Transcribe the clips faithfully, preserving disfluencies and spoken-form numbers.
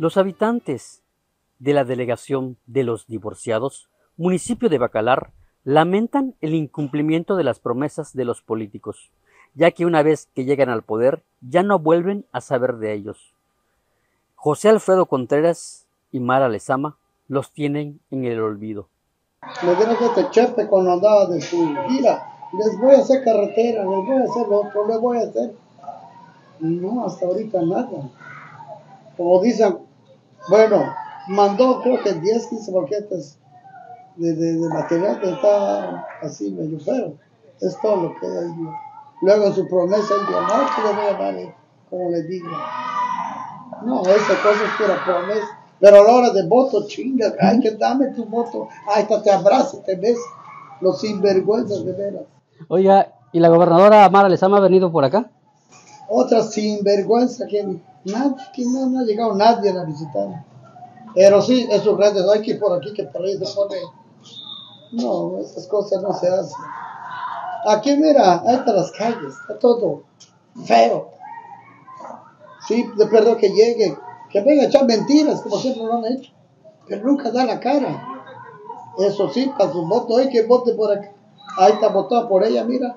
Los habitantes de la delegación de los divorciados, municipio de Bacalar, lamentan el incumplimiento de las promesas de los políticos, ya que una vez que llegan al poder ya no vuelven a saber de ellos. José Alfredo Contreras y Mara Lezama los tienen en el olvido. Le dieron que este chepe cuando andaba de su gira, les voy a hacer carretera, les voy a hacer lo otro, les voy a hacer. No, hasta ahorita nada. Como dicen, bueno, mandó creo que diez, quince paquetes de, de, de material que está así medio feo. Es todo lo que hay. Luego su promesa, el día no, que le voy a dar, como le digo. No, esa cosa es pura promesa. Pero a la hora de voto, chinga, ay, que dame tu voto. Ay, te abrazo, te ves. Los sinvergüenzas de veras. Oiga, ¿y la gobernadora Mara Lezama ha venido por acá? Otra sinvergüenza que nadie, que no, no ha llegado nadie a visitar. Pero sí, en sus redes, hay que ir por aquí, que por ahí se pone. No, esas cosas no se hacen. Aquí, mira, ahí están las calles, está todo feo. Sí, de perdón que llegue, que venga a echar mentiras, como siempre lo han hecho, pero nunca da la cara. Eso sí, para su voto, hay que vote por acá. Ahí está votado por ella, mira.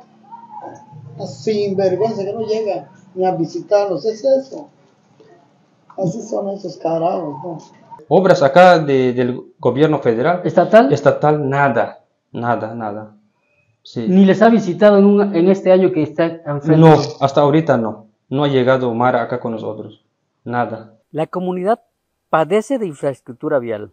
Sin vergüenza que no llega ni a visitarlos, es eso. Así son esos carajos, ¿no? Obras acá de, del gobierno federal. ¿Estatal? Estatal, nada, nada, nada. Sí. ¿Ni les ha visitado en, un, en este año que está enfrente? No, hasta ahorita no. No ha llegado Mara acá con nosotros. Nada. La comunidad padece de infraestructura vial,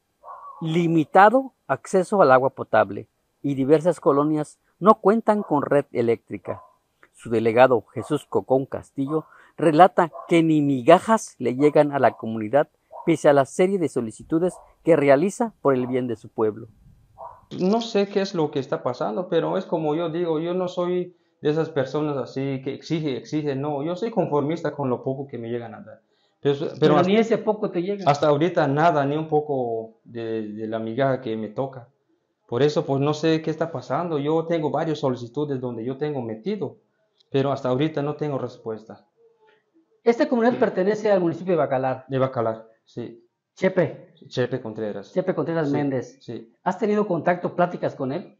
limitado acceso al agua potable y diversas colonias no cuentan con red eléctrica. Su delegado Jesús Cocón Castillo relata que ni migajas le llegan a la comunidad pese a la serie de solicitudes que realiza por el bien de su pueblo. No sé qué es lo que está pasando, pero es como yo digo, yo no soy de esas personas así que exige, exige, no, yo soy conformista con lo poco que me llegan a dar. Pero, pero, pero hasta, ni ese poco te llega. Hasta ahorita nada, ni un poco de, de la migaja que me toca. Por eso pues no sé qué está pasando. Yo tengo varias solicitudes donde yo tengo metido, pero hasta ahorita no tengo respuesta. Esta comunidad pertenece al municipio de Bacalar. De Bacalar, sí. Chepe. Chepe Contreras. Chepe Contreras sí, Méndez. Sí. ¿Has tenido contacto, pláticas con él?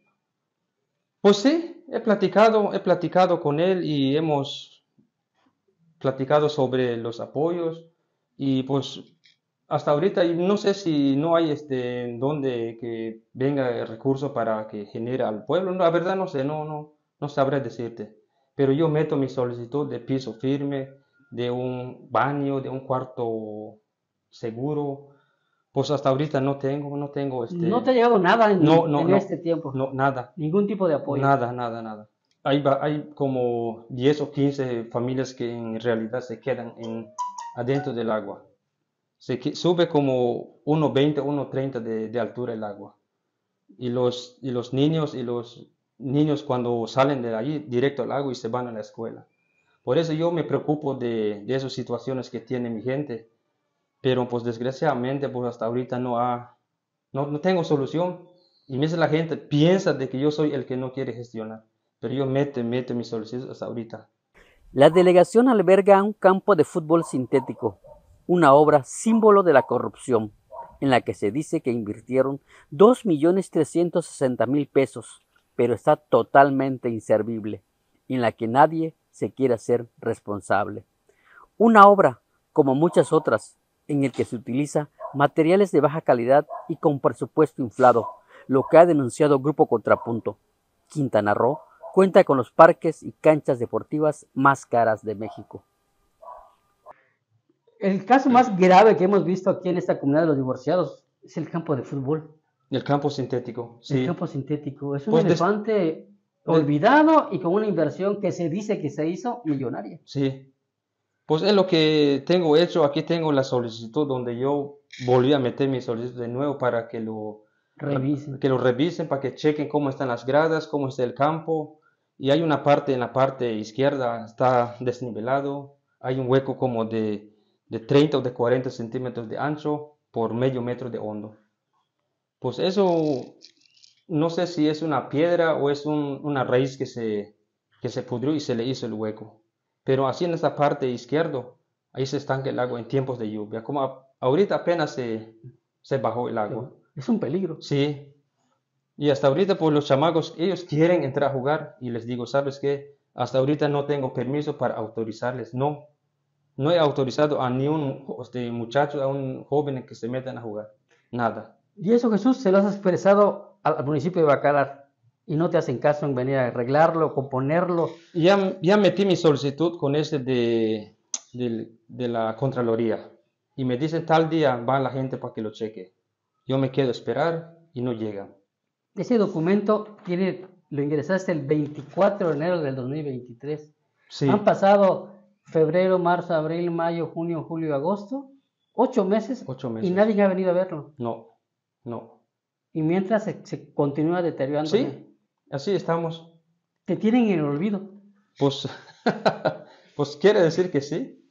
Pues sí, he platicado, he platicado con él y hemos platicado sobre los apoyos y pues hasta ahorita no sé si no hay este donde que venga el recurso para que genere al pueblo. No, la verdad no sé, no, no, no sabré decirte. Pero yo meto mi solicitud de piso firme, de un baño, de un cuarto seguro. Pues hasta ahorita no tengo, no tengo este... ¿No te ha llegado nada en, no, no, en no, este tiempo? No, nada. ¿Ningún tipo de apoyo? Nada, nada, nada. Hay, va- hay como diez o quince familias que en realidad se quedan en, adentro del agua. Se que- sube como uno veinte, uno treinta de, de altura el agua. Y los, y los niños y los niños cuando salen de allí directo al agua y se van a la escuela. Por eso yo me preocupo de, de esas situaciones que tiene mi gente. Pero pues desgraciadamente pues hasta ahorita no, ha, no, no tengo solución. Y a veces la gente piensa de que yo soy el que no quiere gestionar. Pero yo meto, meto mis solicitudes hasta ahorita. La delegación alberga un campo de fútbol sintético, una obra símbolo de la corrupción, en la que se dice que invirtieron dos millones trescientos sesenta mil pesos, pero está totalmente inservible, en la que nadie se quiere hacer responsable. Una obra, como muchas otras, en el que se utiliza materiales de baja calidad y con presupuesto inflado, lo que ha denunciado Grupo Contrapunto. Quintana Roo cuenta con los parques y canchas deportivas más caras de México. El caso más grave que hemos visto aquí en esta comunidad de los divorciados es el campo de fútbol. El campo sintético, sí. El campo sintético es un Pues des- elefante de- olvidado y con una inversión que se dice que se hizo millonaria. Sí. Pues es lo que tengo hecho. Aquí tengo la solicitud donde yo volví a meter mi solicitud de nuevo para que lo Revisen. que lo revisen, para que chequen cómo están las gradas, cómo está el campo. Y hay una parte en la parte izquierda, está desnivelado. Hay un hueco como de, de treinta o de cuarenta centímetros de ancho por medio metro de hondo. Pues eso, no sé si es una piedra o es un- una raíz que se, que se pudrió y se le hizo el hueco. Pero así en esta parte izquierda, ahí se estanca el agua en tiempos de lluvia. Como a- Ahorita apenas se, se bajó el agua. Es un peligro. Sí. Y hasta ahorita, pues los chamacos, ellos quieren entrar a jugar y les digo, ¿sabes qué? Hasta ahorita no tengo permiso para autorizarles. No, no he autorizado a ni un este, muchacho, a un joven que se metan a jugar. Nada. Y eso, Jesús, se lo has expresado al, al municipio de Bacalar y no te hacen caso en venir a arreglarlo, componerlo. Ya, ya metí mi solicitud con este de, de, de la Contraloría y me dicen tal día va la gente para que lo cheque. Yo me quedo a esperar y no llegan. Ese documento tiene, lo ingresaste el veinticuatro de enero del dos mil veintitrés. Sí. Han pasado febrero, marzo, abril, mayo, junio, julio, agosto, ocho meses, Ocho meses. y nadie ha venido a verlo. No, no. Y mientras se, se continúa deteriorando. Sí, así estamos. Te tienen en el olvido. Pues, pues quiere decir que sí.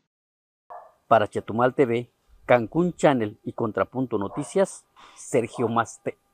Para Chetumal T V, Cancún Channel y Contrapunto Noticias, Sergio Maste.